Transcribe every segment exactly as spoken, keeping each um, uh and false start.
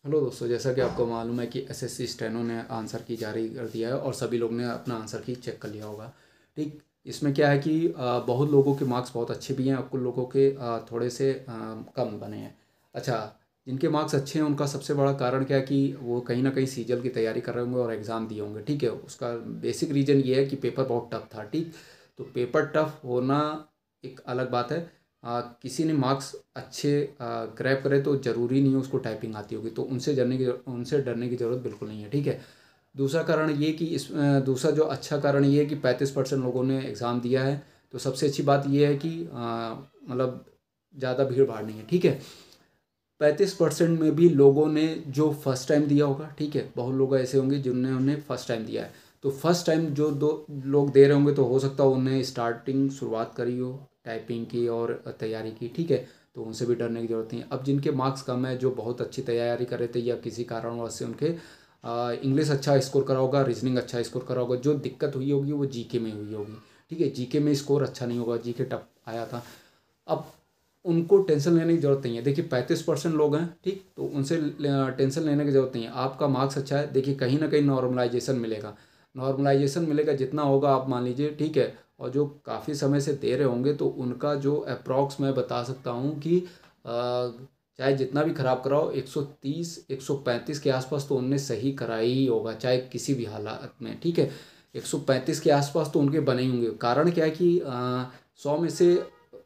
Hello दोस्तों, जैसा कि आपको मालूम है कि एसएससी स्टेनो ने आंसर की जारी कर दिया है और सभी लोग ने अपना आंसर की चेक कर लिया होगा। ठीक, इसमें क्या है कि अ, बहुत लोगों के मार्क्स बहुत अच्छे भी हैं और कुछ लोगों के अ, थोड़े से अ, कम बने हैं। अच्छा, जिनके मार्क्स अच्छे हैं उनका सबसे बड़ा कारण क्या है कि वो कहीं ना कहीं सीजल की तैयारी कर रहे होंगे और एग्ज़ाम दिए होंगे। ठीक है, उसका बेसिक रीज़न ये है कि पेपर बहुत टफ था। ठीक, तो पेपर टफ होना एक अलग बात है। आ, किसी ने मार्क्स अच्छे ग्रैब करे तो ज़रूरी नहीं है उसको टाइपिंग आती होगी, तो उनसे डरने की उनसे डरने की ज़रूरत बिल्कुल नहीं है। ठीक है, दूसरा कारण ये कि इस अ, दूसरा जो अच्छा कारण ये है कि पैंतीस परसेंट लोगों ने एग्ज़ाम दिया है। तो सबसे अच्छी बात ये है कि आ, मतलब ज़्यादा भीड़ भाड़ नहीं है। ठीक है, पैंतीस परसेंट में भी लोगों ने जो फर्स्ट टाइम दिया होगा। ठीक है, बहुत लोग ऐसे होंगे जिन्होंने फर्स्ट टाइम दिया है। तो फर्स्ट टाइम जो दो लोग दे रहे होंगे तो हो सकता है उन्हें स्टार्टिंग शुरुआत करी हो टाइपिंग की और तैयारी की। ठीक है, तो उनसे भी डरने की ज़रूरत नहीं है। अब जिनके मार्क्स कम है, जो बहुत अच्छी तैयारी कर रहे थे या किसी कारणवश से उनके इंग्लिश अच्छा स्कोर करा होगा, रीजनिंग अच्छा स्कोर करा होगा, जो दिक्कत हुई होगी वो जीके में हुई होगी। ठीक है, जीके में स्कोर अच्छा नहीं होगा, जीके टफ आया था। अब उनको टेंशन लेने की ज़रूरत नहीं है। देखिए, पैंतीस परसेंट लोग हैं। ठीक, तो उनसे टेंशन लेने की ज़रूरत नहीं है। आपका मार्क्स अच्छा है, देखिए कहीं ना कहीं नॉर्मलाइजेशन मिलेगा। नॉर्मलाइजेशन मिलेगा जितना होगा आप मान लीजिए। ठीक है, और जो काफ़ी समय से दे रहे होंगे तो उनका जो अप्रॉक्स मैं बता सकता हूँ कि अ, चाहे जितना भी ख़राब कराओ, एक सौ तीस एक सौ पैंतीस के आसपास तो उनने सही कराई ही होगा, चाहे किसी भी हालात में। ठीक है, एक सौ पैंतीस के आसपास तो उनके बने ही होंगे। कारण क्या है कि सौ में से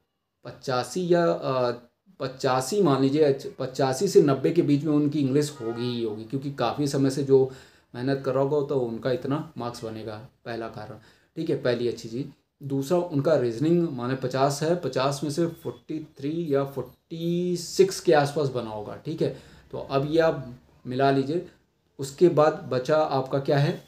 पचासी या पचासी मान लीजिए, पचासी से नब्बे के बीच में उनकी इंग्लिश होगी ही होगी, क्योंकि काफ़ी समय से जो मेहनत कर रहा होगा तो उनका इतना मार्क्स बनेगा, पहला कारण। ठीक है, पहली अच्छी चीज़। दूसरा, उनका रीजनिंग माने पचास है, पचास में से फोर्टी थ्री या फोर्टी सिक्स के आसपास बना होगा। ठीक है, तो अब ये आप मिला लीजिए। उसके बाद बचा आपका क्या है,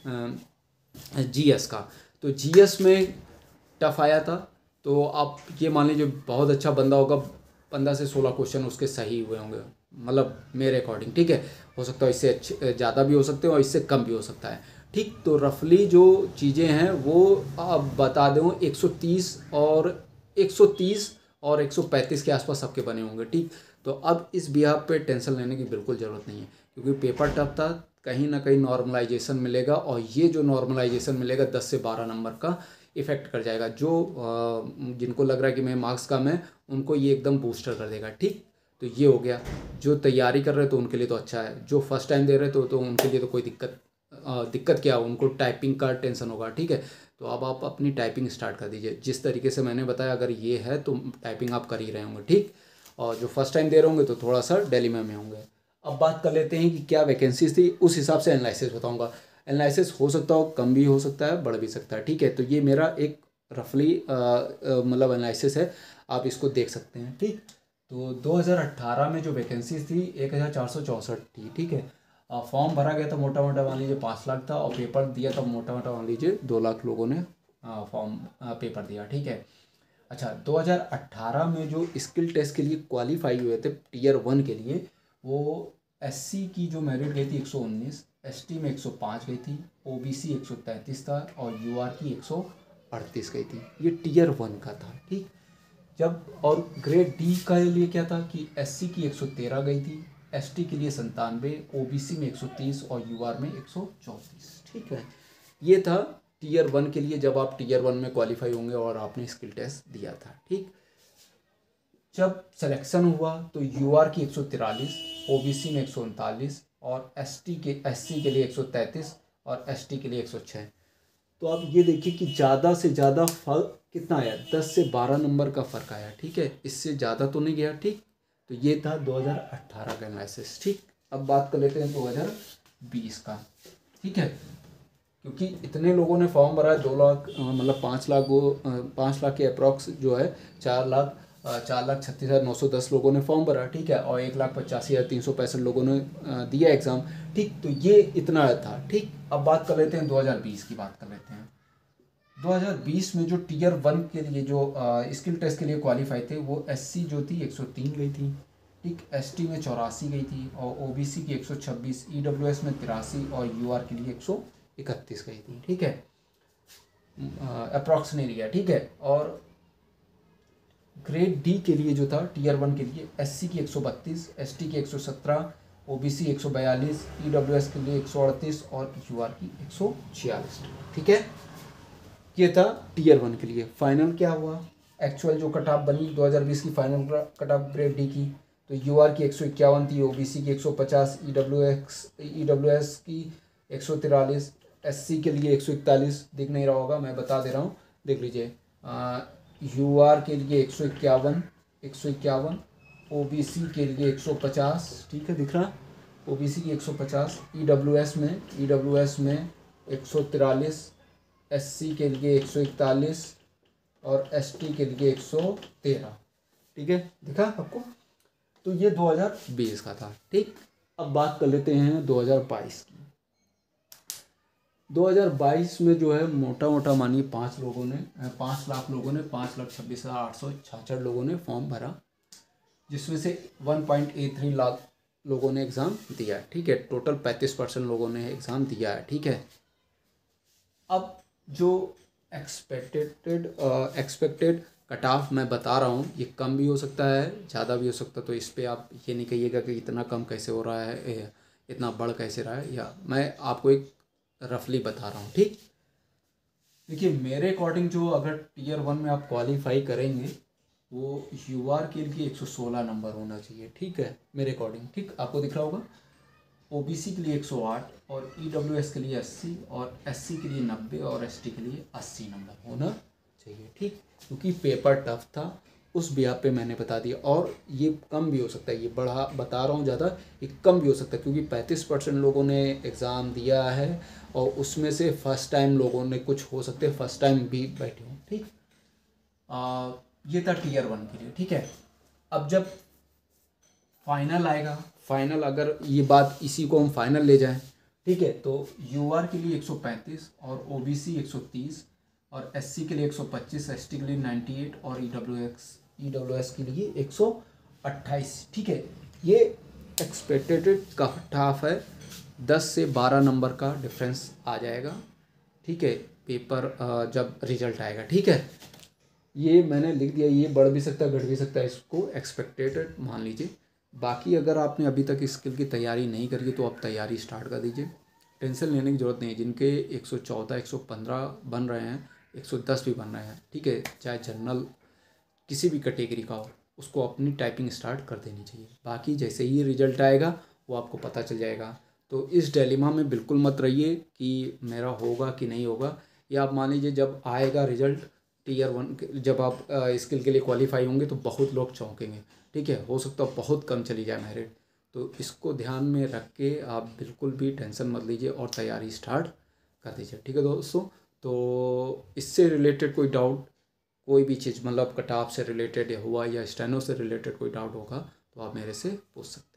जीएस का। तो जीएस में टफ आया था। तो आप ये मान लीजिए बहुत अच्छा बंदा होगा, पंद्रह से सोलह क्वेश्चन उसके सही हुए होंगे, मतलब मेरे अकॉर्डिंग। ठीक है, हो सकता है इससे अच्छे ज़्यादा भी हो सकते हैं और इससे कम भी हो सकता है। ठीक, तो रफली जो चीज़ें हैं वो आप बता दूँ, एक सौ तीस और एक सौ तीस और एक सौ पैंतीस के आसपास सबके बने होंगे। ठीक, तो अब इस बिहाफ पे टेंशन लेने की बिल्कुल ज़रूरत नहीं है, क्योंकि पेपर टफ था। कहीं ना कहीं नॉर्मलाइजेशन मिलेगा और ये जो नॉर्मलाइजेशन मिलेगा दस से बारह नंबर का इफ़ेक्ट कर जाएगा। जो अ, जिनको लग रहा है कि मेरे मार्क्स कम है, उनको ये एकदम बूस्टर कर देगा। ठीक, तो ये हो गया। जो तैयारी कर रहे तो उनके लिए तो अच्छा है, जो फर्स्ट टाइम दे रहे तो तो उनके लिए तो कोई दिक्कत अ, दिक्कत क्या, उनको टाइपिंग का टेंशन होगा। ठीक है, तो अब आप अपनी टाइपिंग स्टार्ट कर दीजिए जिस तरीके से मैंने बताया। अगर ये है तो टाइपिंग आप कर ही रहे होंगे। ठीक, और जो फर्स्ट टाइम दे रहे होंगे तो थोड़ा सा डेलीमा में होंगे। अब बात कर लेते हैं कि क्या वैकेंसीज थी, उस हिसाब से एनालिसिस बताऊंगा। एनालिसिस हो सकता हो, कम भी हो सकता है, बढ़ भी सकता है। ठीक है, तो ये मेरा एक रफली मतलब एनालिसिस है, आप इसको देख सकते हैं। ठीक, तो दो हज़ार अट्ठारह में जो वैकेंसीज थी एक हज़ार चार सौ चौंसठ थी। ठीक है, फॉर्म भरा गया था मोटा मोटा मान लीजिए पाँच लाख था, और पेपर दिया था मोटा मोटा मान लीजिए दो लाख लोगों ने फॉर्म पेपर दिया। ठीक है, अच्छा, दो हज़ार अट्ठारह में जो स्किल टेस्ट के लिए क्वालिफाई हुए थे टीयर वन के लिए, वो एससी की जो मेरिट गई थी एक सौ उन्नीस, एसटी में एक सौ पाँच गई थी, ओबीसी एक सौ तैंतीस था और यूआर की एक सौ अड़तीस गई थी। ये टीयर वन का था। ठीक, जब और ग्रेड डी का लिए क्या था कि एससी की एक सौ तेरह गई थी, एसटी के लिए संतानवे, ओबीसी में एक सौ तीस और यूआर में एक सौ चौंतीस। ठीक है, ये था टीयर वन के लिए, जब आप टीयर वन में क्वालिफाई होंगे और आपने स्किल टेस्ट दिया था। ठीक, जब सिलेक्शन हुआ तो यूआर की एक सौ तिरालीस, ओबीसी में एक सौ उनतालीस और एसटी के एससी के लिए एक सौ तैंतीस और एसटी के लिए एक सौ छः। तो आप ये देखिए कि ज़्यादा से ज़्यादा फर्क कितना आया, दस से बारह नंबर का फ़र्क आया। ठीक है, इससे ज़्यादा तो नहीं गया। ठीक, तो ये था दो हज़ार अट्ठारह का एनालिसिस। ठीक, अब बात कर लेते हैं दो हज़ार बीस का। ठीक है, क्योंकि इतने लोगों ने फॉर्म भरा है, दो लाख अ, मतलब पाँच लाख वो अ, पाँच लाख के अप्रॉक्स जो है, चार लाख अ, चार लाख छत्तीस हज़ार नौ सौ दस लोगों ने फॉर्म भरा। ठीक है, और एक लाख पचासी हज़ार तीन सौ पैंसठ लोगों ने अ, दिया एग्ज़ाम। ठीक, तो ये इतना था। ठीक, अब बात कर लेते हैं दो हज़ार बीस की, बात कर लेते हैं। दो हज़ार बीस में जो टीयर वन के लिए जो स्किल टेस्ट के लिए क्वालिफाई थे, वो एससी जो थी एक सौ तीन गई थी। ठीक, एसटी में चौरासी गई थी और ओबीसी की एक सौ छब्बीस, ईडब्ल्यूएस में तिरासी और यूआर के लिए एक सौ इकतीस गई थी। ठीक है, अप्रॉक्स नहीं लिया। ठीक है, और ग्रेड डी के लिए जो था टीयर वन के लिए, एससी की एक सौ बत्तीस, एसटी की एक सौ सत्रह, ओबीसी एक सौ बयालीस, ईडब्ल्यूएस के लिए एक सौ अड़तीस और यूआर की एक सौ छियालीस। ठीक है, ये था टीयर वन के लिए। फाइनल क्या हुआ, एक्चुअल जो कट ऑफ बनी दो हज़ार बीस की final cut off grade D की, तो यूआर की एक सौ इक्यावन थी, ओबीसी की एक सौ पचास, ईडब्ल्यूएक्स ईडब्ल्यूएस की एक सौ तिरालीस, एससी के लिए एक सौ इकतालीस। दिख नहीं रहा होगा, मैं बता दे रहा हूँ, देख लीजिए। यूआर के लिए एक सौ इक्यावन एक सौ इक्यावन ओबीसी के लिए एक सौ पचास, ठीक है दिख रहा, ओबीसी की एक सौ पचास, ईडब्ल्यूएस में ईडब्ल्यूएस में एक सौ तिरालीस, एससी के लिए एक सौ इकतालीस और एसटी के लिए एक सौ तेरह। ठीक है, दिखा आपको। तो ये दो हज़ार बीस का था। ठीक, अब बात कर लेते हैं दो हज़ार बाईस की। दो हज़ार बाईस में जो है मोटा मोटा मानिए पाँच लोगों ने पाँच लाख लोगों ने पाँच लाख छब्बीस हज़ार आठ सौ छियासठ लोगों ने फॉर्म भरा, जिसमें से one point eight three lakh लोगों ने एग्ज़ाम दिया है। ठीक है, टोटल पैंतीस परसेंट लोगों ने एग्ज़ाम दिया है। ठीक है, अब जो एक्सपेक्टेड एक्सपेक्टेड कट ऑफ मैं बता रहा हूँ, ये कम भी हो सकता है, ज़्यादा भी हो सकता है, तो इस पर आप ये नहीं कहिएगा कि इतना कम कैसे हो रहा है, इतना बढ़ कैसे रहा है, या मैं आपको एक रफली बता रहा हूँ। ठीक, देखिए मेरे अकॉर्डिंग जो अगर टीयर वन में आप क्वालिफाई करेंगे वो यूआर के लिए एक सौ सोलह नंबर होना चाहिए। ठीक है, मेरे अकॉर्डिंग। ठीक, आपको दिख रहा होगा। ओबीसी के लिए एक सौ आठ और ईडब्ल्यूएस के लिए अस्सी और एससी के लिए नब्बे और एसटी के लिए अस्सी नंबर होना चाहिए। ठीक, क्योंकि पेपर टफ था, उस बिहार पे मैंने बता दिया। और ये कम भी हो सकता है, ये बढ़ा बता रहा हूँ ज़्यादा, ये कम भी हो सकता है, क्योंकि पैंतीस परसेंट लोगों ने एग्ज़ाम दिया है और उसमें से फर्स्ट टाइम लोगों ने, कुछ हो सकते हैं फर्स्ट टाइम भी बैठे हों। ठीक, आ, ये था टीयर वन के लिए। ठीक है, अब जब फाइनल आएगा, फाइनल अगर ये बात इसी को हम फाइनल ले जाएं, ठीक है, तो यूआर के लिए एक सौ पैंतीस और ओबीसी एक सौ तीस और एससी के लिए एक सौ पच्चीस, एसटी के लिए अट्ठानवे और ईडब्ल्यूएक्स ईडब्ल्यूएस के लिए एक सौ अट्ठाईस। ठीक है, ये एक्सपेक्टेड कट ऑफ है, दस से बारह नंबर का डिफरेंस आ जाएगा। ठीक है, पेपर जब रिजल्ट आएगा। ठीक है, ये मैंने लिख दिया, ये बढ़ भी सकता है घट भी सकता है, इसको एक्सपेक्टेड मान लीजिए। बाकी अगर आपने अभी तक स्किल की तैयारी नहीं करी है तो आप तैयारी स्टार्ट कर दीजिए, टेंशन लेने की ज़रूरत नहीं है। जिनके एक सौ चौदह एक सौ पंद्रह बन रहे हैं, एक सौ दस भी बन रहे हैं, ठीक है, चाहे जनरल किसी भी कैटेगरी का हो, उसको अपनी टाइपिंग स्टार्ट कर देनी चाहिए। बाकी जैसे ही रिजल्ट आएगा वो आपको पता चल जाएगा। तो इस डिलेमा में बिल्कुल मत रहिए कि मेरा होगा कि नहीं होगा, या आप मान लीजिए जब आएगा रिजल्ट टीयर वन, जब आप स्किल के लिए क्वालिफाई होंगे तो बहुत लोग चौंकेंगे। ठीक है, हो सकता है बहुत कम चली जाए मेरिट, तो इसको ध्यान में रख के आप बिल्कुल भी टेंशन मत लीजिए और तैयारी स्टार्ट कर दीजिए। ठीक है दोस्तों, तो इससे रिलेटेड कोई डाउट, कोई भी चीज़ मतलब कट ऑफ से रिलेटेड या हुआ या स्टेनो से रिलेटेड कोई डाउट होगा तो आप मेरे से पूछ सकते हैं।